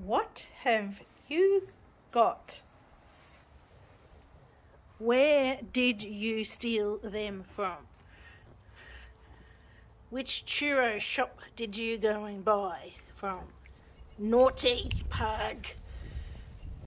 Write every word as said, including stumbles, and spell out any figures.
What have you got? Where did you steal them from? Which churro shop did you go and buy from? Naughty pug.